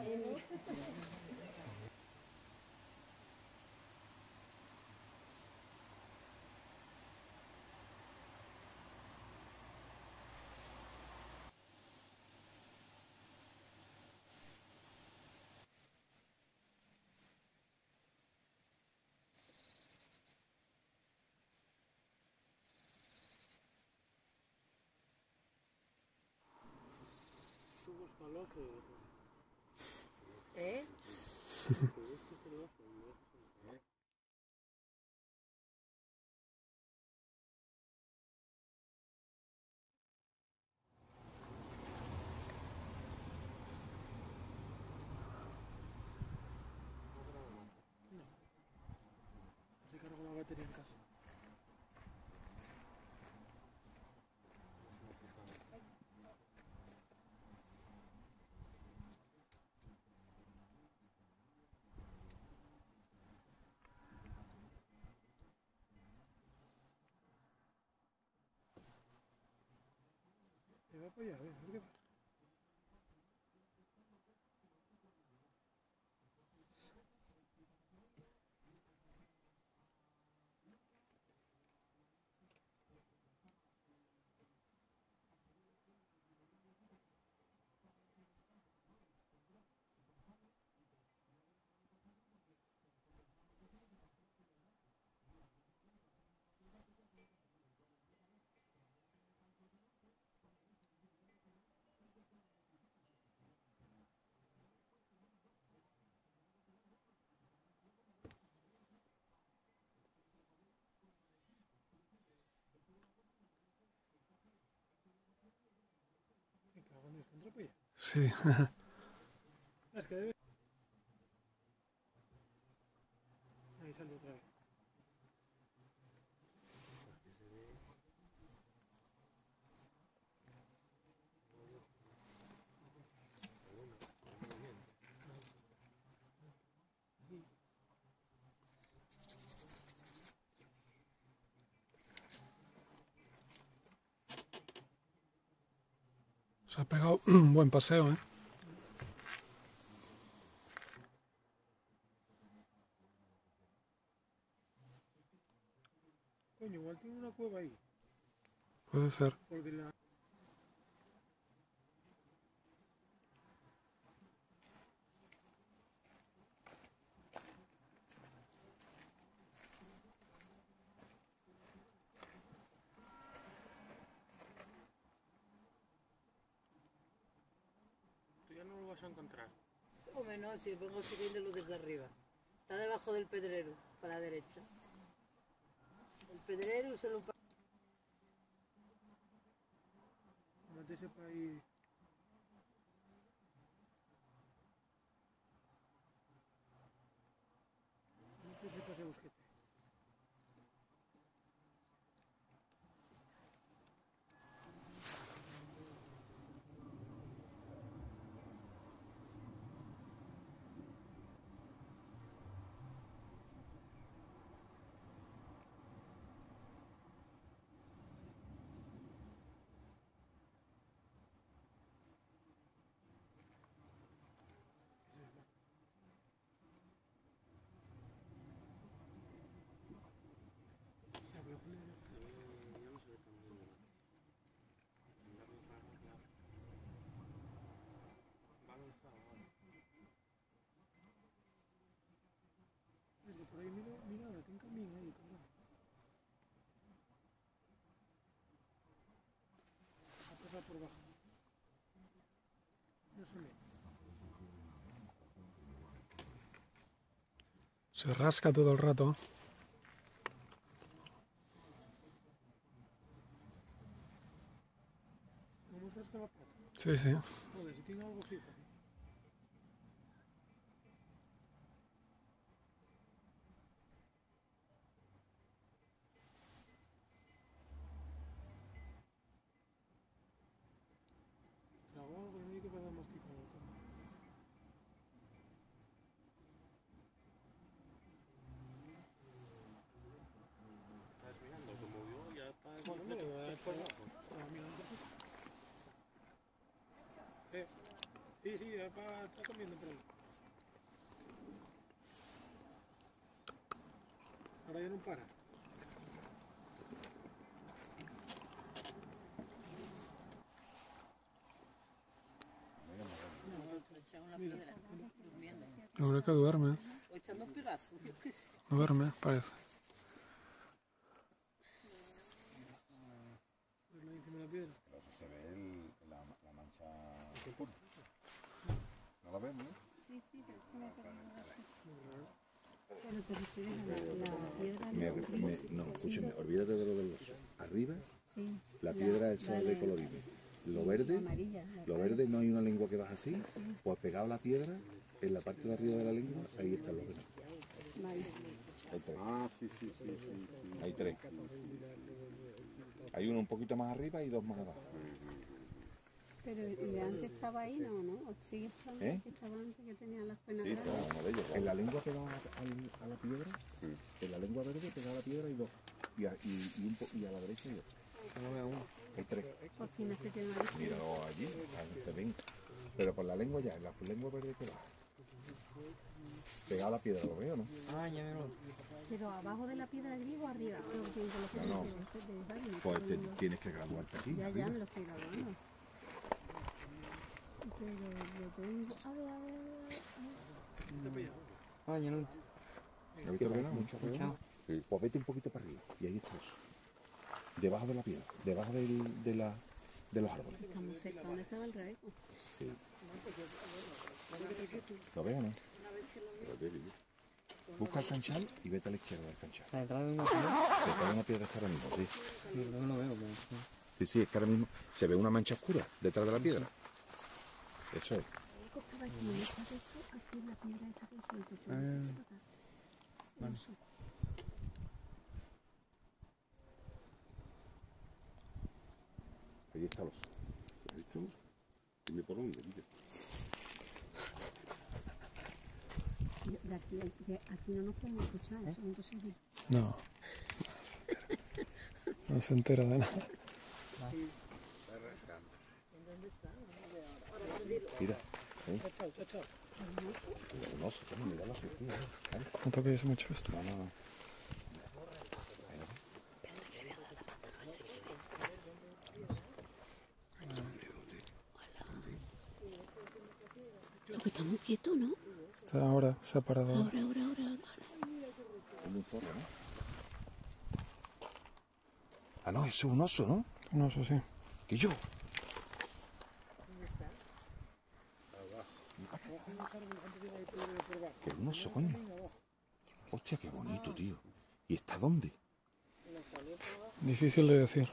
¿Eh? Se cargó la batería en casa. Me va para allá, a ver qué pasa. Me cago en Dios, contra para allá. Sí. Es que debe... Ahí salió otra vez. Se ha pegado un buen paseo, ¿eh? Coño, igual tiene una cueva ahí. Puede ser. Porque la... Tú ya no lo vas a encontrar. Hombre, no, si vengo subiéndolo desde arriba. Está debajo del pedrero, para la derecha. El pedrero se lo... Métese para ahí. Métese para ese busquete. Ya, voy a poner... Ya no se ve tan bien. Va avanzado, vale. Es que por ahí mira, mira, tiene camino ahí, cabrón. Va a pasar por abajo. No se ve. Se rasca todo el rato. ¿Cómo se rasca la pata? Sí, sí. Joder, si tiene algo fijo. Tragó algo y no hay que pasar masticado. Estás mirando, como yo ya está No, igual. hombre, Es por abajo. estaba mirando. Sí, está comiendo por ahí. Ahora ya no para. No, le echan una piedra, durmiendo. Yo creo que duerme. O echando un pigazo, yo qué sé. Duerme, parece. Verlo ahí encima de la piedra. Pero eso se ve la mancha. ¿No la ves, no? Sí, sí, pero tiene que ver así. Pero te refieres a la piedra. No, escúchame, olvídate de lo del oso. Arriba, Sí. la piedra esa de colorines. Lo verde, Amarilla. lo verde no hay una lengua que baja así. Pues pegado a la piedra, en la parte de arriba de la lengua, ahí están los venados. Vale. Hay tres. Ah, sí, sí, sí, sí. Hay tres. Hay uno un poquito más arriba y dos más abajo. Pero ¿y antes estaba ahí? No, ¿no? ¿O sigue estando? ¿Eh? Que estaba antes que tenía las penas Sí, grandes. será uno de ellos. En la lengua pegada a la piedra, en la lengua verde pegada a la piedra hay dos. Y a la derecha hay dos. Hay tres. Pues si no se tiene nada. Míralo allí, ahí se ven. Pero por la lengua ya, en la lengua verde que baja. Pegado a la piedra, ¿lo veo, no? Pero abajo de la piedra griego o arriba. Creo que tiene que No, no. Pues tienes que graduarte aquí. Ya, arriba. me lo estoy grabando. Pero yo tengo... A ver. ¿Has visto el venado? Sí. Pues vete un poquito para arriba y ahí está eso. Debajo de la piedra, debajo de los árboles. Estamos cerca. ¿Dónde estaba el rebeco? Sí. ¿Lo veo o no? Busca el canchal y vete a la izquierda del canchal. Detrás de una Detrás de una piedra está ahora mismo, sí. no lo veo. Sí, sí, es que ahora mismo se ve una mancha oscura detrás de la piedra. Eso es. Estaba aquí, en esta de esto, aquí en la piedra esa que suelta. Vale. Ahí está el oso. ¿Has visto? Dime por dónde, dice. De aquí no nos podemos escuchar, eso es imposible. No. No se entera de nada. Mira. ¿Eh? Chao, chao, chao. Un oso, mira la sortilla. No toquéis mucho esto. No, no, no. Lo que estamos quietos, ¿no? Está ahora separado. Ahora. Como un zorro, ¿no? Ah, no, eso es un oso, ¿no? Un oso, sí. ¿Que yo? Que un oso, coño. Hostia, qué bonito, tío. ¿Y está dónde? Difícil de decir.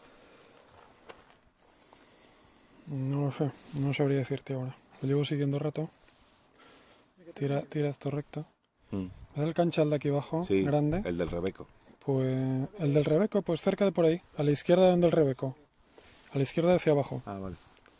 No lo sé. No sabría decirte ahora. Lo llevo siguiendo rato. Tira esto recto. ¿Ves el canchal de aquí abajo? Sí, Grande. el del Rebeco. Pues el del Rebeco, pues cerca de por ahí. A la izquierda del Rebeco. A la izquierda hacia abajo. Ah, vale.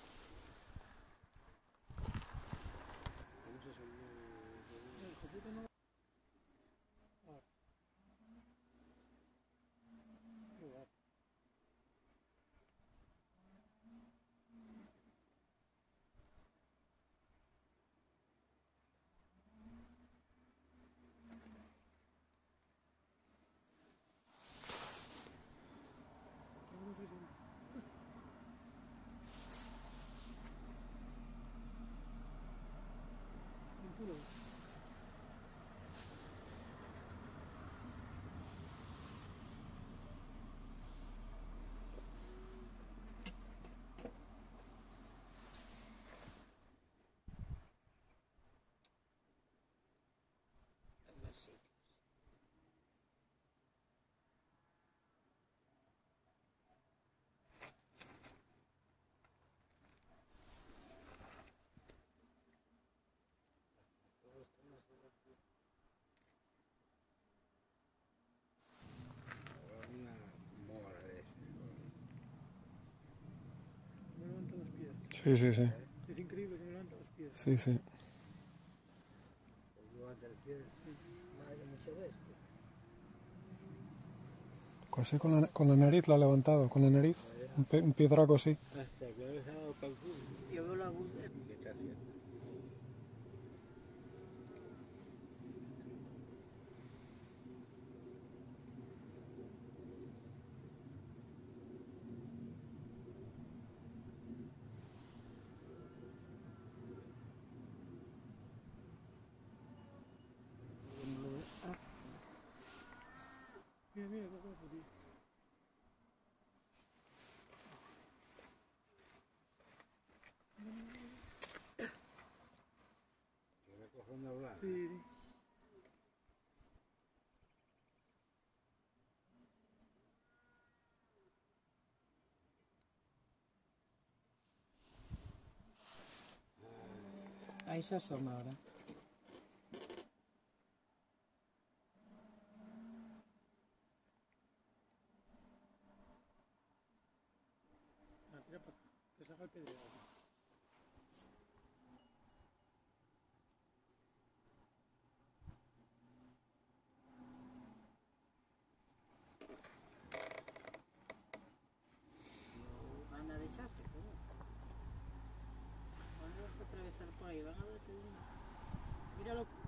Me levantan las piedras. Sí, sí, sí. Es increíble que me levantan las piedras. Sí, sí. Casi con la nariz la ha levantado. Con la nariz. Un piedraco así. Yo veo la luz. se asoma ahora. Tira para acá, que salga el pedrero. Van a echarse, pero... Van a atravesar por ahí, van a darte una. Míralo.